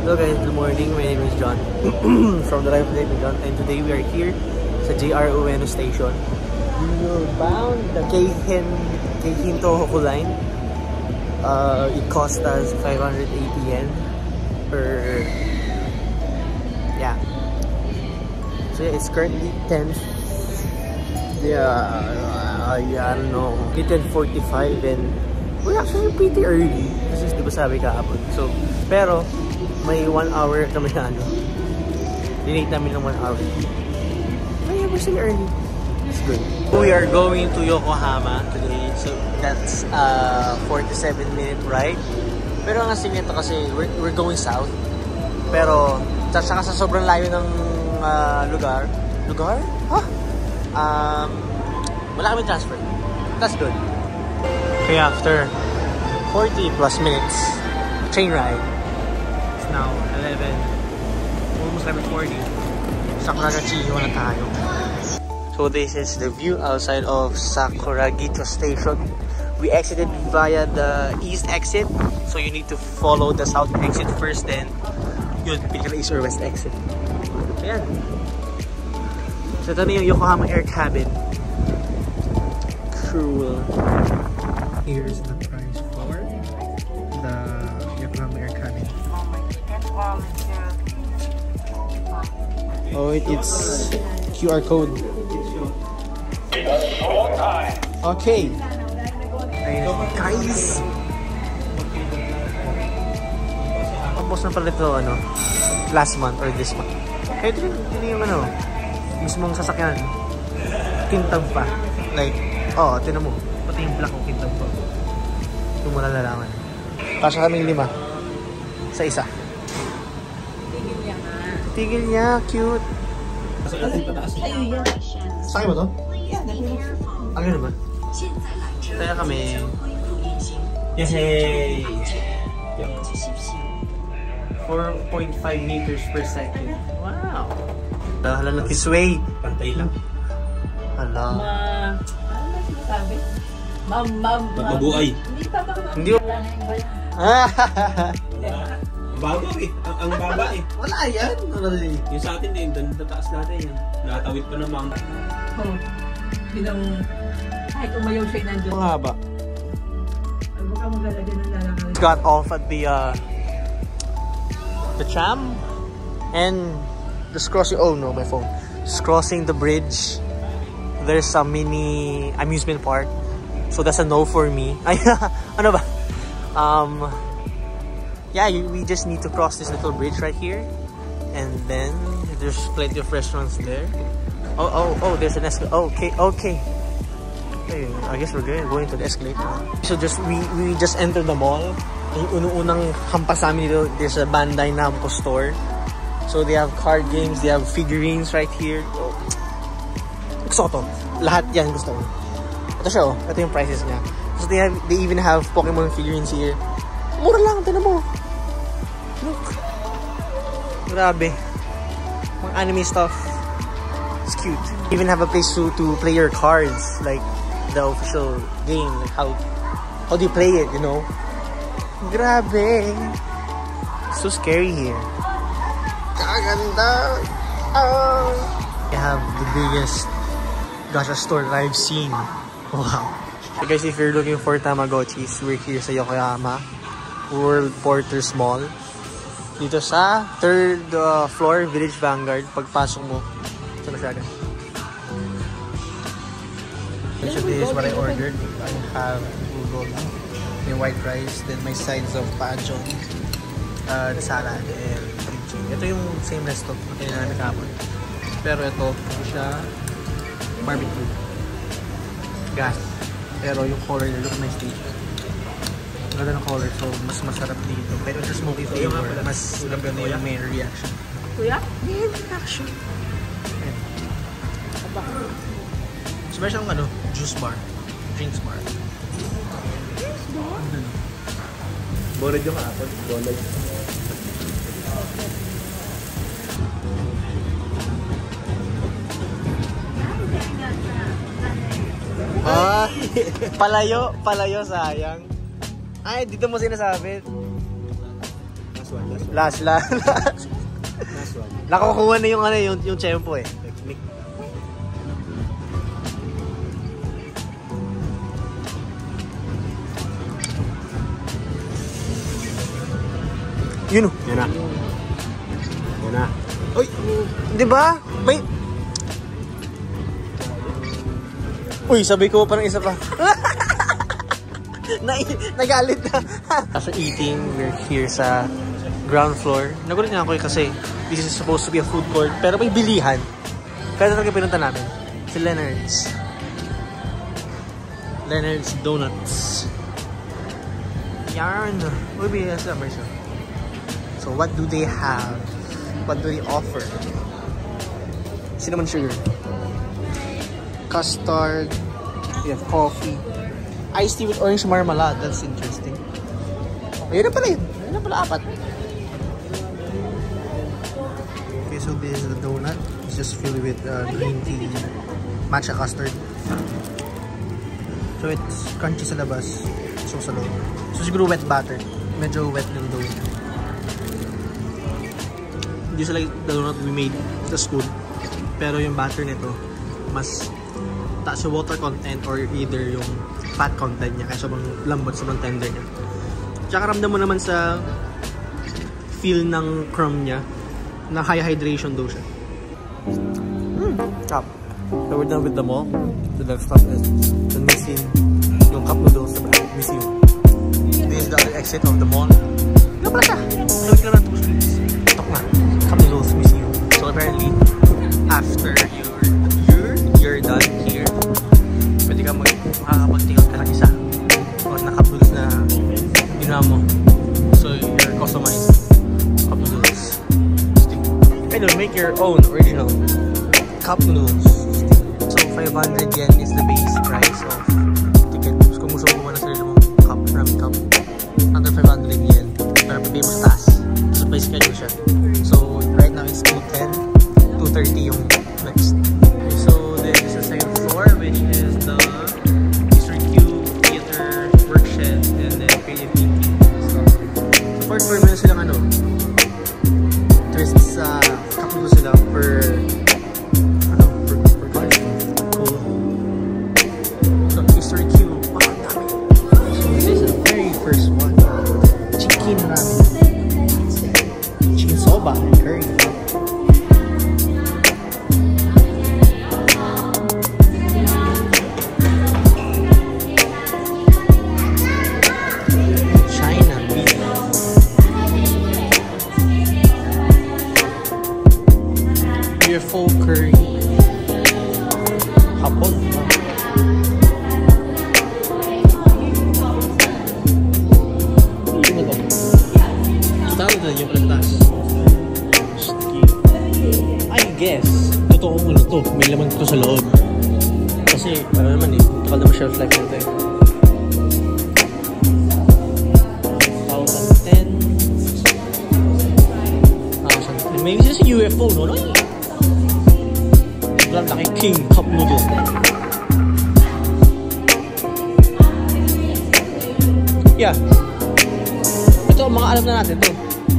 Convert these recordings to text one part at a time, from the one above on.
Hello guys, good morning. My name is John from the Life of David John, and today we are here sa JR Ueno Station. We are bound the Keihin Tohoku line. It cost us 580 yen per... Yeah. So it's currently 10... I don't know, 10:45 and we're actually pretty early. Kasi di ba sabi kahapon. So, pero may 1 hour kami na dinate namin ng 1 hour. Ay, we're still early. It's good. We are going to Yokohama today. So that's 47-minute ride. Pero ang asing nito kasi we're going south. Pero saka sa sobrang layo ng lugar. Wala kami transfer. That's good. Okay, after 40 plus minutes train ride, it's now 11, almost 11:40. Sakuragachio na tayo. So this is the view outside of Sakuragito Station. We exited via the east exit, so you need to follow the south exit first, then yun, pili ka na east or west exit. Ayan. So ito na yung Yokohama Air Cabin. Cool. Here's the price for the Yokohama Air Cabin. Oh, it's QR code. Okay. Guys! Tapos na pala ito, last month or this month. Kaya ito yung mismong sasakyan. Tintag pa. Like, tinan mo. Pati yung black o tintag pa. Ito mo nalalaman. Kasya kaming 5 sa isa. Tigil niya, cute. Sakay mo to? Ang gano'n ba? Kaya kami. Yay! 4.5 meters per second. Wow! Hala na kisway. Pantay lang. Hala. Mabuhay. Hindi ba? Baba eh. Ang baba eh. Wala yan. Yung sa atin din, tataas natin yan. Nakatawid pa naman. Bilang kahit umayaw siya nandun. Ang haba. Baka maglalagyan ng lalakad. Got off at the tram and just crossing. Oh no, my phone. Just crossing the bridge. There's a mini amusement park. So that's a no for me. Ay, ano ba? Yeah, we just need to cross this little bridge right here, and then there's plenty of restaurants there. Oh, there's an escalator. Okay. Hey, I guess we're good. Going to the escalator. So we just entered the mall. Yung unang hampas namin dito, there's a Bandai Namco store. So they have card games, they have figurines right here. Gusto ko to. Lahat yan gusto ko. Ito siya, ito yung prices niya. So they even have Pokemon figurines here. Mura lang, tinan mo. Look. Grabe. Mga anime stuff. It's cute. Even have a place to play your cards, like the official game, like how do you play it, Grabe. So scary here. Kaganda. I have the biggest gacha store that I've seen. Wow. So guys, if you're looking for Tamagotchis, we're here sa Yokohama World Porters Mall. Dito sa 3rd floor, Village Vanguard. Pagpasok mo, ito na siya agad. So this is what I ordered. I have udon, may white rice, then my sides of pachon, the salad, and kimchi. Ito yung same resto na kailangan namin kahapon. Pero ito siya barbecue. Gas. Pero yung color niya, look nice dito. Ganda ng color, so mas masarap dito. Pero yung smoky flavor, mas ganda yung may reaction. Kuya? May reaction. So meron siyang juice bar, drinks bar. Drinks bar? Bored yung kapon. Bored. Palayo sayang. Ay, dito mo sinasabi. Last one, last one. Last. Last one. Nakukuha na yung ano, yung tempo eh. Yun o. Yan na. Yan na. Uy, di ba? May... Uy, sabi ko parang isa pa. Nagalit na. After eating, we're here sa ground floor. Nagulit nga ako kasi this is supposed to be a food court. Pero may bilihan. Kaya talaga pinunta namin. Si Leonard's. Leonard's Donuts. Yarn. We'll be a summer show. So what do they have? What do they offer? Cinnamon sugar. Custard. We have coffee. Iced tea with orange marmalade. That's interesting. Ayun na pala yun. Ayun na pala, 4. Okay, so this is the donut. It's just filled with green tea, matcha custard. So it's crunchy sa labas. So sa loob. So siguro wet batter. Medyo wet yung donut. Just like the donut we made sa school. Pero yung batter nito, mas taas yung water content or either yung fat content niya kaya sobrang lambot, sobrang tender niya. Tsaka ramdam mo naman sa feel ng crumb niya na high hydration daw siya. Cup. So we're done with the mall. The next stop is the museum. Yung cup noodles sa museum. This is the other exit of the mall. Ano pala siya? Tawag ka na 2 streets. Tok na. Cup noodles museum. So apparently, after you're done here, pwede ka makakapag-take-out ka ng isa o na cup noodles na ginawa mo. So you're customized cup noodles. And you'll make your own original cup noodles. So 500 yen is the base price of ticket. So kung gusto mo na sarili mong cup, ramen cup, under 500 yen. Pero pabay mo sa taas. So by schedule siya. So right now it's 210, 230 yung next. So this is the second floor, which is the Mr. Q Theater Workshed and then creative thinking. So fourth floor meron silang ano, twists sa cup noodles sila per card. Cool. So Mr. Q, wow, dami. So this is the very first one. Chicken ramen. Chicken soba and curry. Full curry hapon. Tawag na yung palatas. I guess totoong ano to, may laman to sa loob kasi ano naman eh, takal naman shelf life nito eh. 2010 may isa si UFO no? Laki King Cup Noodle. Yeah. Ito, mga alam na natin to.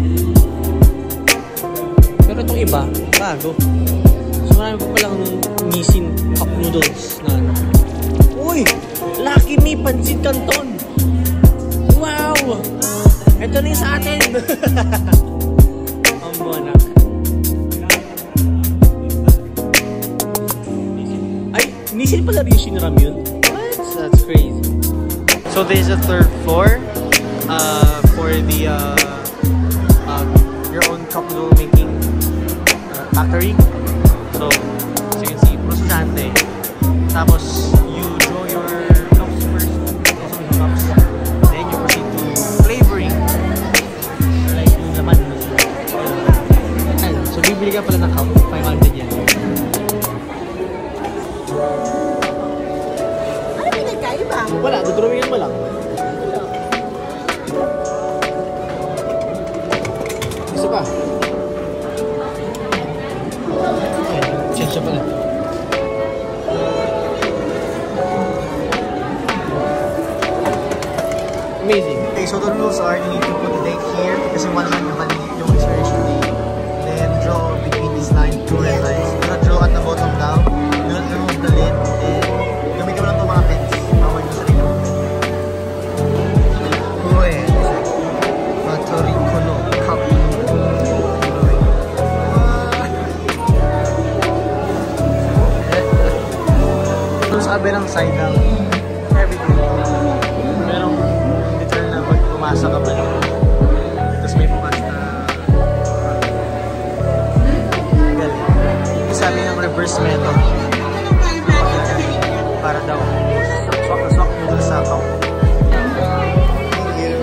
Pero itong iba, bago. So marami pa palang Nissin Cup Noodles na ano. Uy! Lucky Me Pancit Canton! Wow! Ito na yung sa atin! Ang buwanak. Nissin pala rin yung Shinram yun? What? That's crazy. So this is the third floor for the your own cup noodle making factory. So as you can see, puro estudyante. Tapos you draw your cups first, also yung cups. Then you proceed to flavoring. Like yung laman. So bibili ka pala ng cup, 500 yan. Wala, dudrawingin mo lang. Isa pa. Ay, change siya pala. so the rules are you need to put the date here kasi one line yung maliit yung expiration date. Then draw between these lines, two red lines. Do not draw at the bottom down. Do not remove the lid. Then gamitin mo lang itong mga pens. Bawal yung sarili mo. Uwe. Matorikono. Cup. Sa kabilang side lang, everything. Merong deter na pag pumasa ka pa yun. Tapos may bukas na galing. Yung sabi ng reverse method. Para daw swak mo dun sa account. Thank you.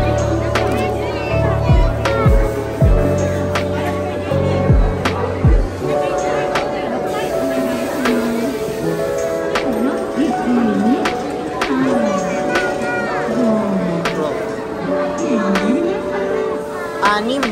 Anim.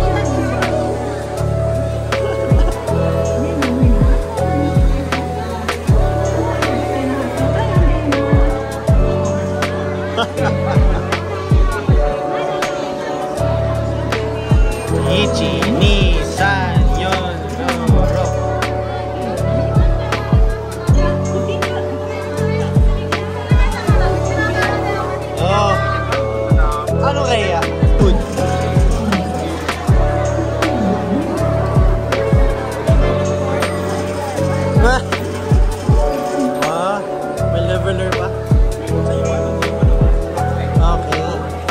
Ichi, ni, san, yon, ro. Oh. Ano kaya? Food. May leveler pa? Okay.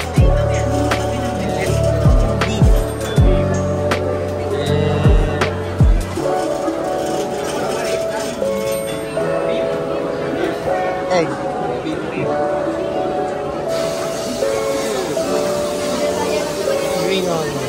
Beef. Egg. Green onion.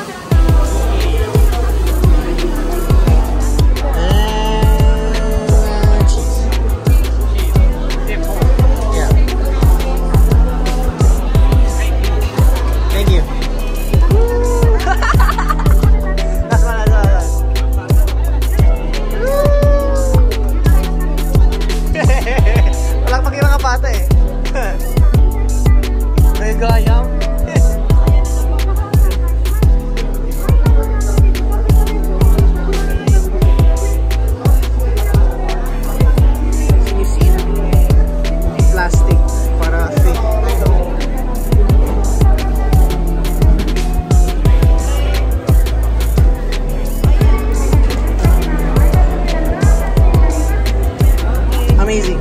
Amazing.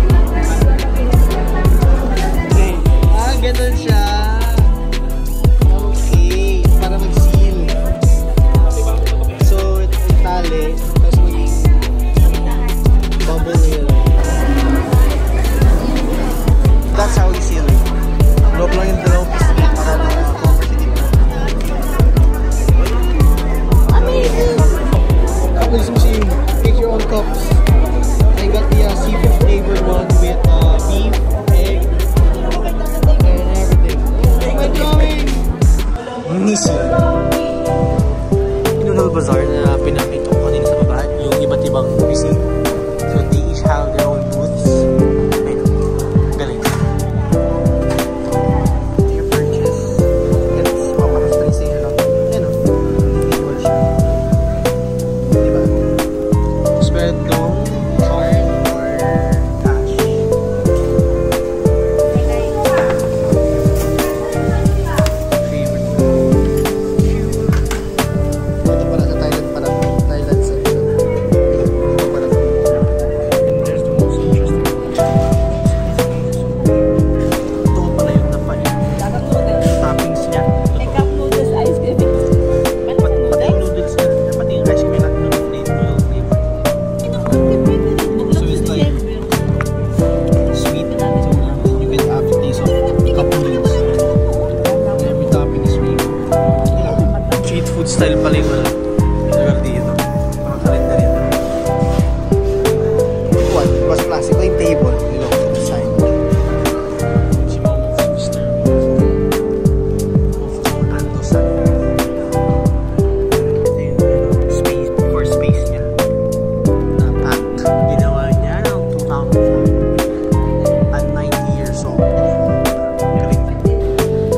Okay. Ganun siya. Okay. Para mag-seal. So, itali. Tapos maging bubble here. That's how we seal it. Look lang yung dalawang piece niya para na-conversation. Amazing. Tapos mo siya make your own cups. I got the seafood flavored one with beef, egg, and everything. Oh my God! Nisi. Noodle Bazaar na pinakita ko kanina sa baba, yung iba't ibang cuisine. So they each have their own booths. Ayun. Galing. Your purchase. It's paparas pa rin sa iyo lang. Ayun o. Individual siya. Diba? Spread dong. Style pala yung lugar dito. Mga kalenda rin. What? Mas plastic ko yung table. Below the design. Space, for space niya. Napak. Ginawa niya ng 2005. At 90 years old. Galing.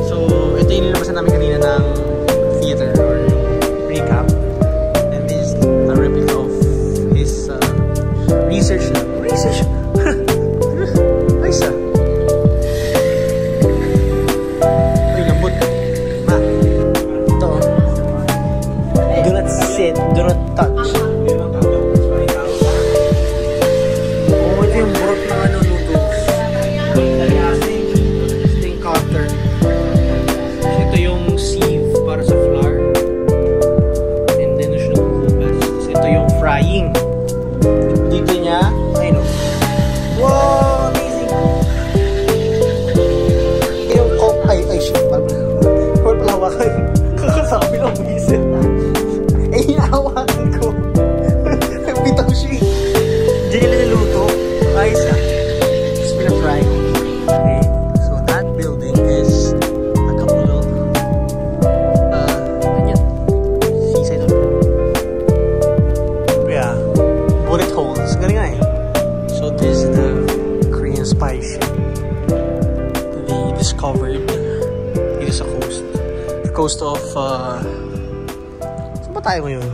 bird dito sa coast. The coast of saan ba tayo ngayon?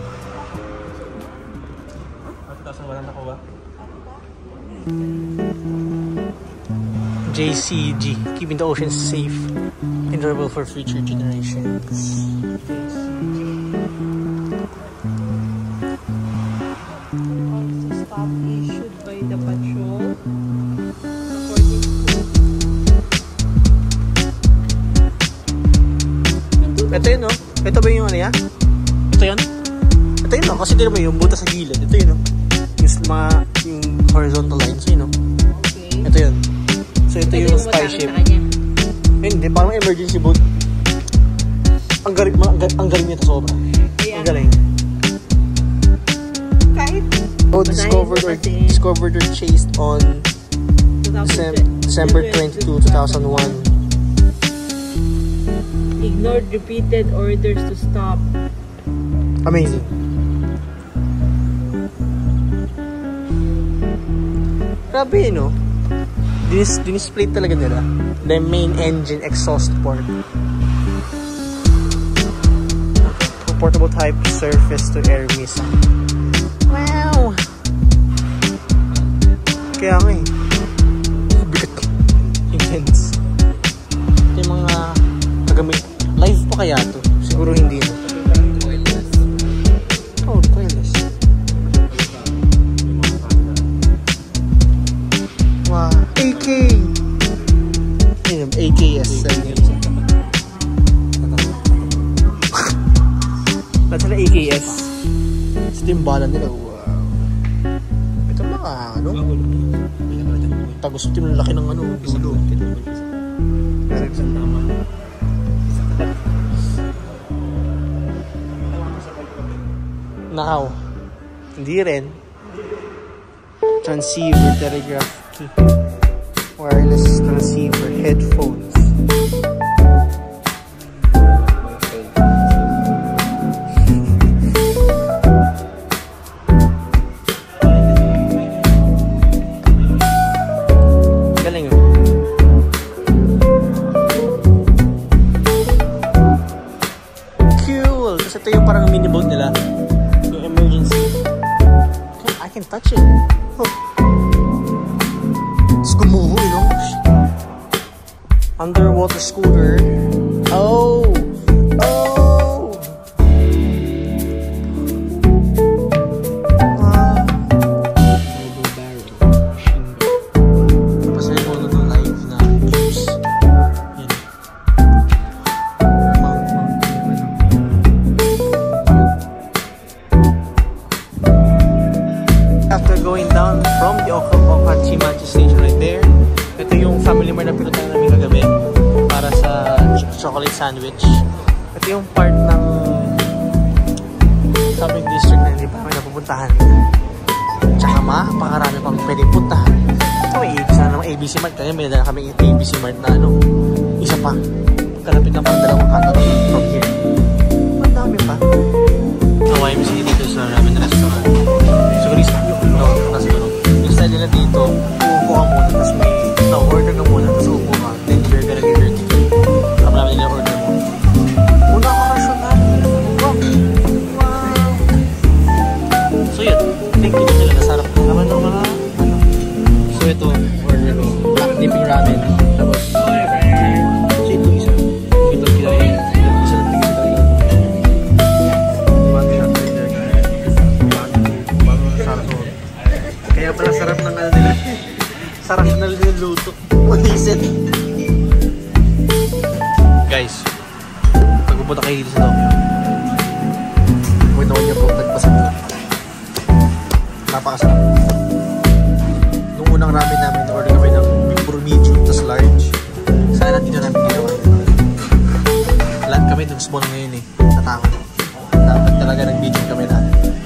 JCG, keeping the ocean safe and durable for future generations. Stop issued by the patrol. Ito yun, no? Ito ba yung ano yan? Ito yun? Ito yun, no? Kasi di naman yung butas sa gilid. Ito yun, no? Yung horizontal lines, yun, no? Okay. Ito yun. So, ito yung skyship. Hindi, parang emergency boat. Ang galing nito sobra. Ang galing. Kahit Oh, discovered or chased on December 22, 2001. Ignored repeated orders to stop. Amazing. Grabe, no? Dinisplay talaga nila the main engine exhaust port. Portable type surface to air missile. Wow! Kaya nga eh. Bigat. Intense. Ito yung mga kagamit. Live pa kaya to? Siguro hindi na. Oh, toilets. Wow. AK! Yun, AKS. Ba't sila AKS? Ito yung bala nila. Wow. Ito mga ano? Tagos ito yung laki ng ano. Dulo. Nakaw. Hindi rin. Transceiver, telegraph key. Wireless transceiver, headphones. Galing yun. Cool! Kasi ito yung parang mini boat nila. Yung emergency. I can touch it. Huh. It's gumuho, you know? Underwater scooter. Oh! Oh! Wow. Tapos na yung mga live na views. Yan. After going down from the Okachimachi station right there, ito yung family mart na pinuntahan namin kagabi para sa chocolate sandwich. Ito yung part ng shopping district na hindi pa kami napupuntahan. Tsaka mapakarami pang pwedeng puntahan. Ito may sana naman ABC Mart. Kaya may nadala kami ABC Mart na ano, isa pa. Kalapit na pang dalawang kanto from here. Ang dami pa. YMC dito sa ramen restaurant. Siguro nasa tulog. Yung style nila dito, uupo ka muna, tapos may order ka muna, tapos uupo ka. Then you're gonna get your ticket. Kami namin nila order mo. Una ka rasyonal. Wow! Wow! So yun, thank you nila. Nasarap na naman ng mga ano. So ito, order ko. Black dipping ramen. Tapos, so ito isa. Ito kinain. Isa lang tingin talaga. Kaya pala sarap ng ano nila. Sarap na niluto. What-is-it? Guys, pag pupunta kayo dito sa Tokyo, huwag naman niyo po nagpasarap. Napakasarap. Nung unang ramen namin, order kami ng puro medium, tas large. Sana dito namin ginawa. Lahat kami nung small ngayon eh. Natakot. Dapat talaga ng medium kami lahat.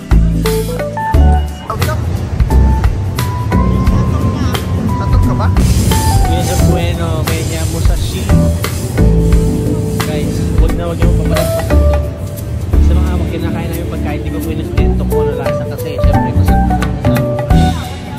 Medyo bueno, Menya Musashi. Guys, huwag na huwag yung papalit pa sa ito. Sa mga kinakain namin pagkain, hindi ko pinustento kung ano lasa kasi syempre masarap na.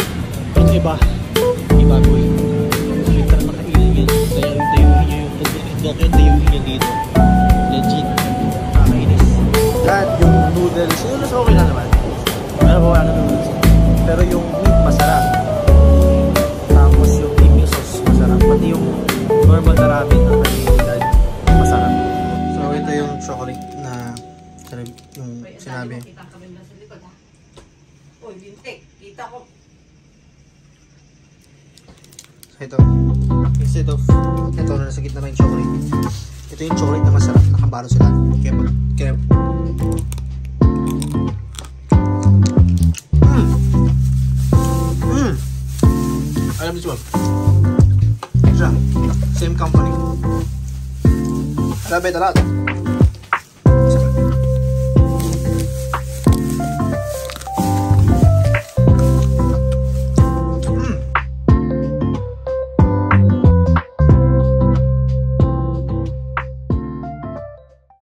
Pero iba ko eh. Literal makailin yun. Dayawin nyo yung tubo eh. hotdog yung dayuhin nyo dito. Legit. Nakakainis. At yung noodles, yung noodles okay lang naman. Pero gawa ng noodles. Pero yung meat masarap. Tapos yung dipping sauce masarap. Pati yung normal na ramen na kanilidad masarap. So ito yung chocolate na yung sinabi. Uy, lintik. Kita ko. So ito, instead of ito na nasa gitna na yung chocolate, ito yung chocolate na masarap, nakabalo sila. Kaya alam niyo ba? Siya, same company. I love it a lot.